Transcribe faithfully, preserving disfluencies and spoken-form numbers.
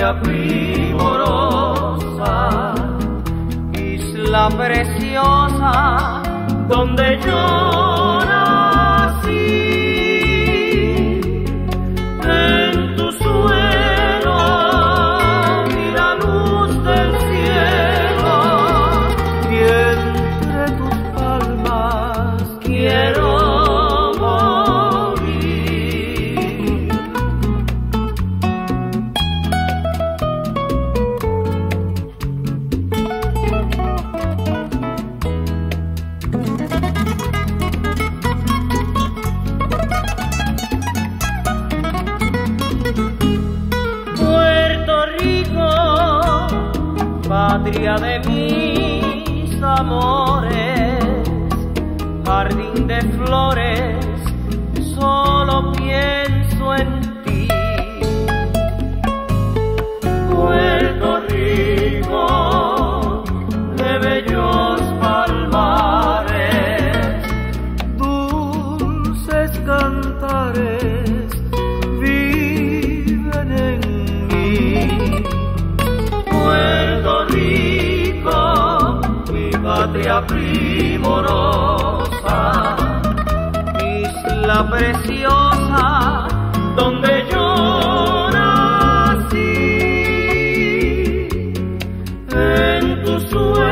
patria primorosa, isla preciosa donde yo nací. En tu suelo y la luz del cielo, y entre tus palmas quiero patria de mis amores, jardín de flores, solo pienso en ti. Puerto Rico de bellos palmares, dulces cantares viven en mí. Patria primorosa, isla preciosa donde yo nací. En tu suelo